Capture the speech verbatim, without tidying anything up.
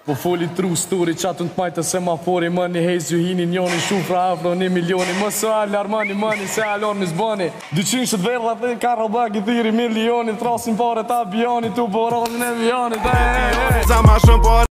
Po foli true story qatën t'majtë semafori Mëni hejz ju hini njoni shufra afro një milioni Më së alë armani mëni se alor në zbani Dyqin shët verla të karo bagi thiri milioni Trasin pare ta bjoni tu po rozin e vjoni